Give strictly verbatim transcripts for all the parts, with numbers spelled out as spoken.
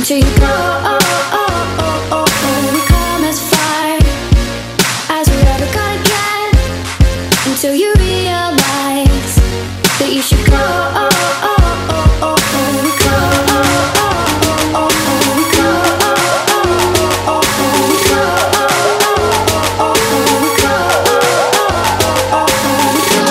until you go. Oh, oh, oh, oh, oh. We come as far as we're ever gonna get, until you realize that you should go. Oh, oh, oh, oh, oh. We go. Oh, oh, oh, oh, oh. We go. Oh, oh, oh, oh, oh. We go. Oh, oh, oh, oh. We go. Oh, oh, oh, oh. We go.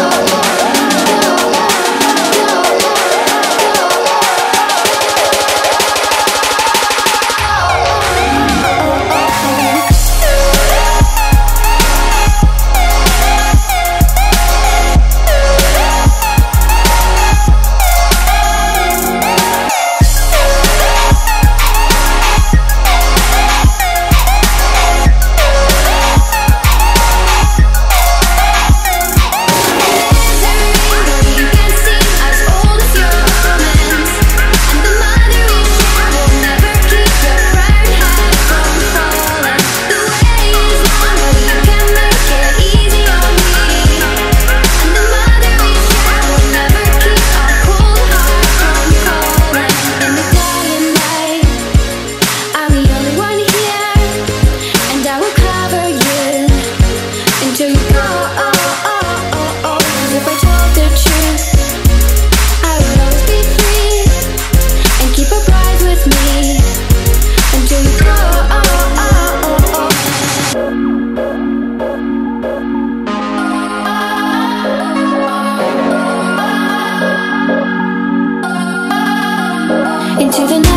Into the night.